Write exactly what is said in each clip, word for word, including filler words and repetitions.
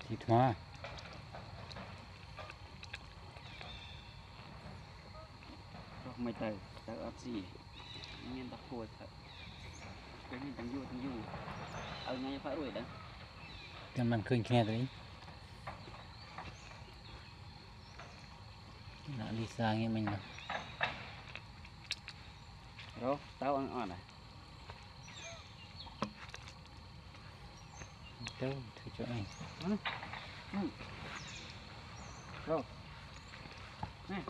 thịt hoa ไม่เตยเตยอัดสีเงี้ยตะโกนเถอะเป็นนี่ตั้งยู่ตั้งยู่เอาไงphải rồi đó กันมันเคยแค่ตัวนี้น่าลิซ่าเงี้ยมันนะ rồi tao ăn ăn này เต้าถือจ่อย rồi nè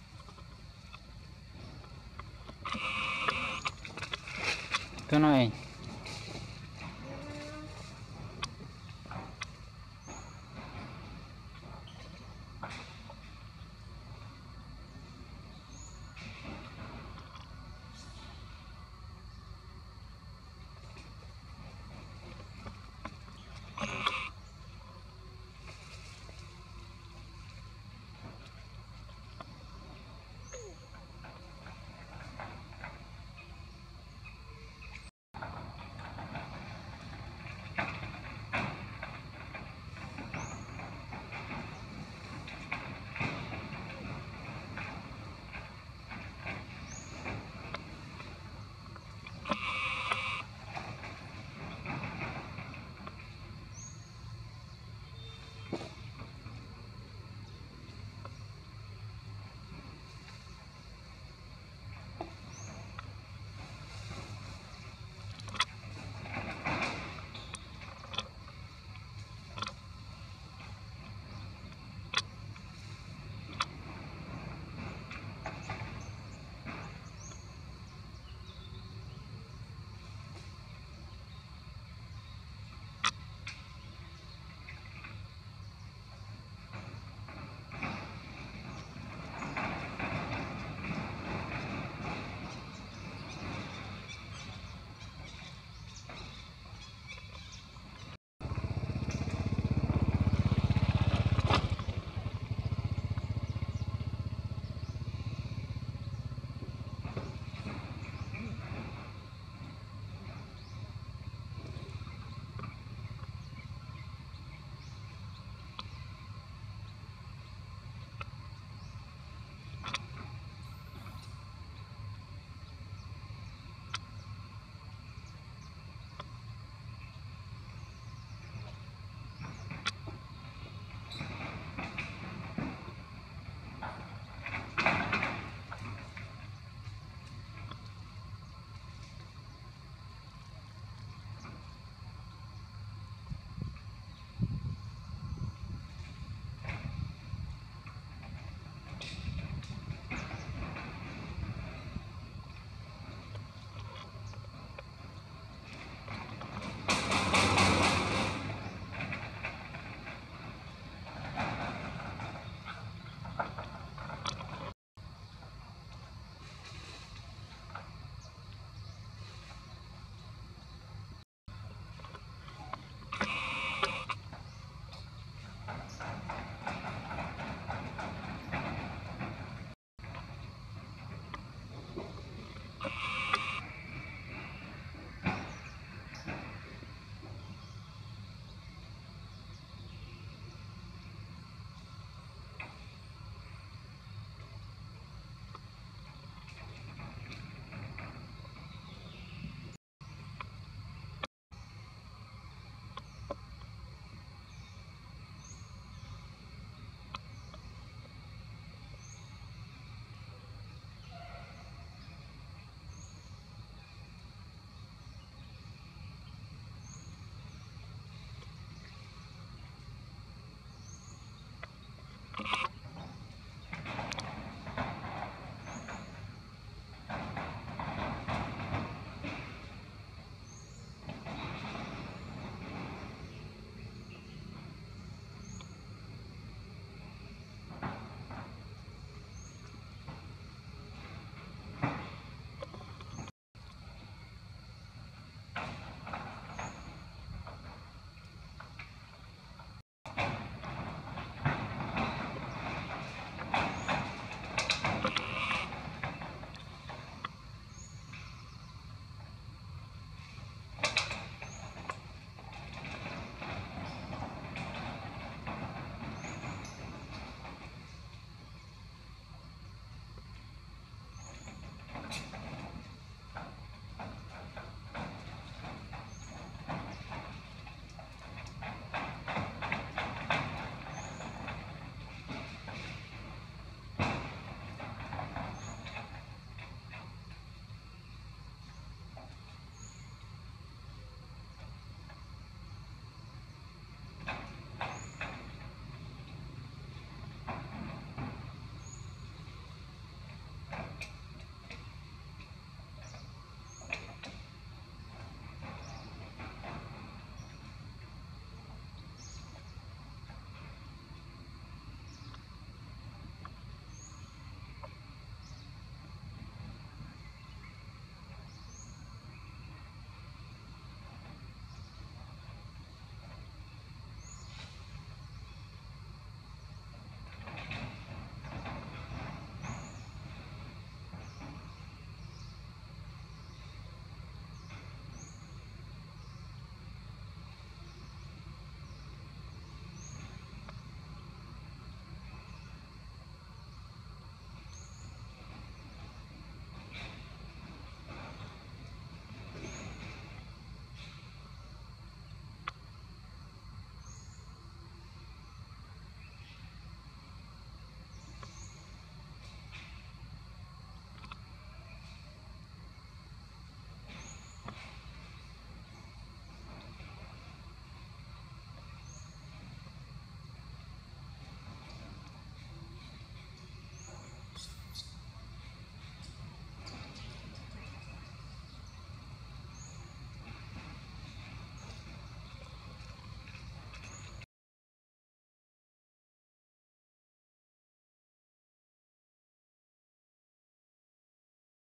tôi nói